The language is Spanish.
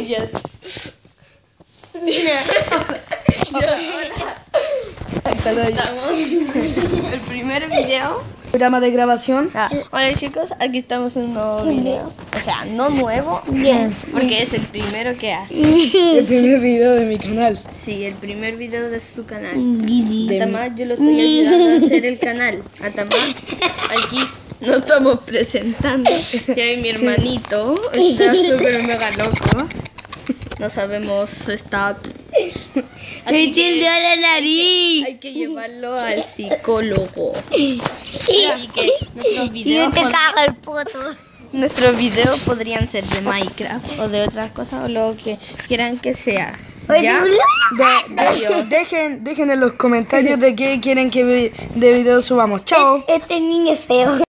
El primer video. Programa de grabación. Hola chicos, aquí estamos en un nuevo video. O sea, no nuevo, porque es el primero que hace. El primer video de mi canal. Sí, el primer video de su canal. A Tamás yo lo estoy ayudando a hacer el canal. A Tamás, aquí nos estamos presentando. Y ahí mi hermanito está súper mega loco. No sabemos, está... ¡Me tildió la nariz! Hay que llevarlo al psicólogo. Así que nuestros videos... Yo te cago el poto. Nuestros videos podrían ser de Minecraft o de otras cosas o lo que quieran que sea. ¿Ya? Dejen en los comentarios de qué quieren que de video subamos. Chao. Este niño es feo.